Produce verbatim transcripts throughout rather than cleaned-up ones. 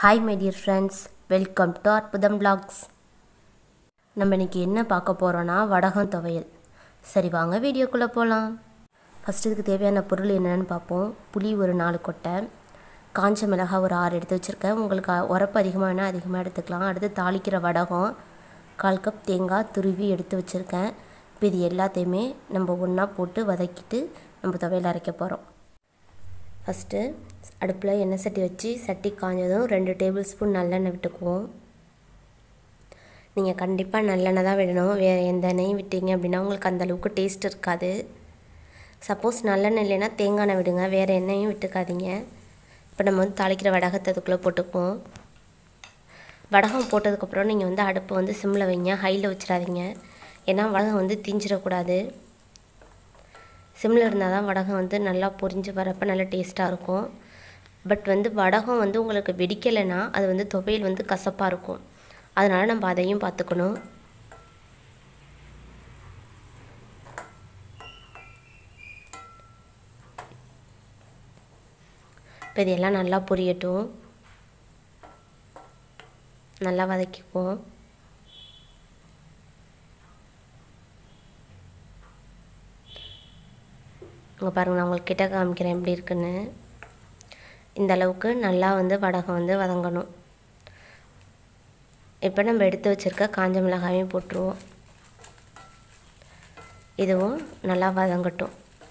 Hi my dear friends, welcome to Arpudam Vlogs. நம்ம இன்னைக்கு என்ன பார்க்க போறோம்னா வடகம் துவையல். சரி வாங்க வீடியோக்குள்ள போலாம். ஃபர்ஸ்ட் இதுக்கு தேவையான பொருள் என்னன்னு பாப்போம். புளி ஒரு நாலு கொட்டை, காஞ்ச மிளகாய் ஒரு ஆறு எடுத்து வச்சிருக்கேன். உங்களுக்கு உரப்பு அதிகமா வேணா அதிகமா எடுத்துக்கலாம். அடுத்து தாளிக்கிற வடகம் கால் கப் தேங்காய் துருவி எடுத்து வச்சிருக்கேன். இப்போ இது எல்லாத்தையுமே நம்ம ஒண்ணா போட்டு வதக்கிட்டு நம்ம துவையல் அரைக்க போறோம். ஃபர்ஸ்ட் அடுப்பில் எண்ணெய் சட்டி வச்சு சட்டி காஞ்சதும் ரெண்டு டேபிள் ஸ்பூன் நல்லெண்ணெய் விட்டுக்குவோம். நீங்கள் கண்டிப்பாக நல்லெண்ணெய் தான் விடணும். வேறு எந்த எண்ணெயும் விட்டீங்க அப்படின்னா உங்களுக்கு அந்தளவுக்கு டேஸ்ட் இருக்காது. சப்போஸ் நல்லெண்ணெய் இல்லைன்னா தேங்காய் எண்ணெய் விடுங்க, வேறு எண்ணெயும் விட்டுக்காதீங்க. இப்போ நம்ம வந்து தாளிக்கிற வடகத்தை அதுக்குள்ளே போட்டுக்குவோம். வடகம் போட்டதுக்கப்புறம் நீங்கள் வந்து அடுப்பை வந்து சிம்மில் வைங்க, ஹையில் வச்சிடாதீங்க. ஏன்னா வடகம் வந்து தீஞ்சிடக்கூடாது. சிம்மில் இருந்தால் தான் வடகம் வந்து நல்லா பொரிஞ்சு வரப்போ நல்லா டேஸ்ட்டாக இருக்கும். பட் வந்து வடகம் வந்து உங்களுக்கு வெடிக்கலைன்னா அது வந்து துவையல் வந்து கசப்பாக இருக்கும். அதனால் நம்ம அதையும் பார்த்துக்கணும். இப்போ இதெல்லாம் நல்லா பொரியட்டும், நல்லா வதக்கிக்குவோம். இங்கே பாருங்கள், நான் உங்களுக்கு கிட்ட காமிக்கிறேன் எப்படி இருக்குன்னு. இந்த அளவுக்கு நல்லா வந்து வடகம் வந்து வதங்கணும். இப்போ நம்ம எடுத்து வச்சுருக்க காஞ்ச மிளகாயும் போட்டுருவோம். இதுவும் நல்லா வதங்கட்டும்.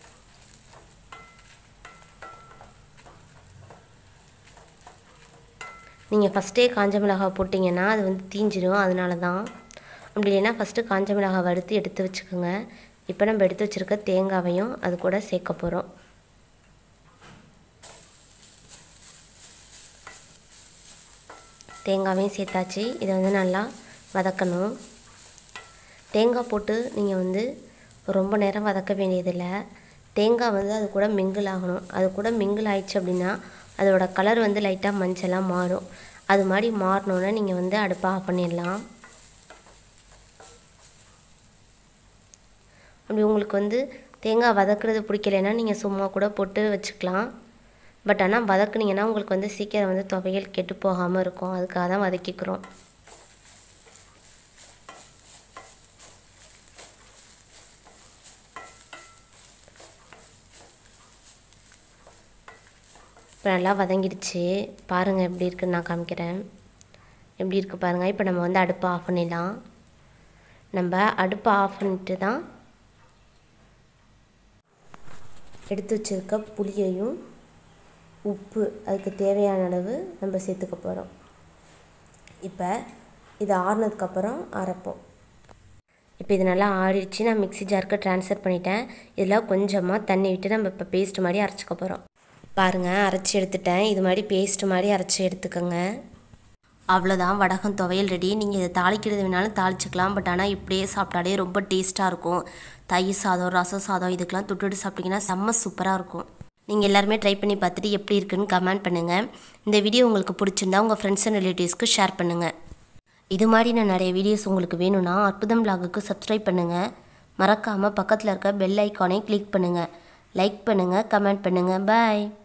நீங்கள் ஃபஸ்ட்டே காஞ்ச மிளகாய் போட்டிங்கன்னா அது வந்து தீஞ்சிடும். அதனால தான். அப்படி இல்லைன்னா ஃபஸ்ட்டு காஞ்ச மிளகாய் வறுத்து எடுத்து வச்சுக்கோங்க. இப்போ நம்ம எடுத்து வச்சுருக்க தேங்காவையும் அது கூட சேர்க்க போகிறோம். தேங்காவையும் சேர்த்தாச்சு. இதை வந்து நல்லா வதக்கணும். தேங்காய் போட்டு நீங்கள் வந்து ரொம்ப நேரம் வதக்க வேண்டியதில்லை. தேங்காய் வந்து அது கூட மிங்கிள் ஆகணும். அது கூட மிங்கிள் ஆயிடுச்சு அப்படின்னா அதோட கலர் வந்து லைட்டாக மஞ்சளாக மாறும். அது மாதிரி மாறினோன்னே நீங்கள் வந்து அடுப்பை ஆஃப் பண்ணிடலாம். அப்படி உங்களுக்கு வந்து தேங்காய் வதக்குறது பிடிக்கலைன்னா நீங்கள் சும்மா கூட போட்டு வச்சுக்கலாம். பட் ஆனால் வதக்குனீங்கன்னா உங்களுக்கு வந்து சீக்கிரம் வந்து துவையல் கெட்டு போகாமல் இருக்கும். அதுக்காக தான் வதக்கிக்கிறோம். இப்போ நல்லா வதங்கிடுச்சு. பாருங்கள் எப்படி இருக்குன்னு நான் காமிக்கிறேன். எப்படி இருக்குது பாருங்கள். இப்போ நம்ம வந்து அடுப்பை ஆஃப் பண்ணிடலாம். நம்ம அடுப்பை ஆஃப் பண்ணிட்டு தான் எடுத்து வச்சுருக்க புளியையும் உப்பு அதுக்கு தேவையான அளவு நம்ம சேர்த்துக்க போகிறோம். இப்போ இது ஆறுனதுக்கப்புறம் அரைப்போம். இப்போ இது நல்லா ஆறிடுச்சு. நான் மிக்ஸி ஜாருக்கு ட்ரான்ஸ்ஃபர் பண்ணிட்டேன். இதில் கொஞ்சமாக தண்ணி விட்டு நம்ம இப்போ பேஸ்ட் மாதிரி அரைச்சிக்க போகிறோம். பாருங்கள், அரைச்சி எடுத்துட்டேன். இது மாதிரி பேஸ்ட் மாதிரி அரைச்சி எடுத்துக்கோங்க. அவ்வளோதான், வடகம் துவையல் ரெடி. நீங்கள் இதை தாளிக்கிறது வேணாலும் தாளிச்சிக்கலாம். பட் ஆனால் இப்படியே சாப்பிட்டாலே ரொம்ப டேஸ்ட்டாக இருக்கும். தயிர் சாதம், ரசம் சாதம் இதுக்கெலாம் தொட்டுட்டு சாப்பிட்டிங்கன்னா செம்ம சூப்பராக இருக்கும். நீங்கள் எல்லாருமே ட்ரை பண்ணி பார்த்துட்டு எப்படி இருக்குன்னு கமெண்ட் பண்ணுங்கள். இந்த வீடியோ உங்களுக்கு பிடிச்சிருந்தா உங்கள் ஃப்ரெண்ட்ஸ் அண்ட் ரிலேட்டிவ்ஸ்க்கு ஷேர் பண்ணுங்கள். இது மாதிரி நான் நிறைய வீடியோஸ் உங்களுக்கு வேணும்னா அற்புதம் விலாகுக்கு சப்ஸ்கிரைப் பண்ணுங்கள். மறக்காமல் பக்கத்தில் இருக்க பெல் ஐக்கானை கிளிக் பண்ணுங்கள். லைக் பண்ணுங்கள், கமெண்ட் பண்ணுங்கள். பாய்.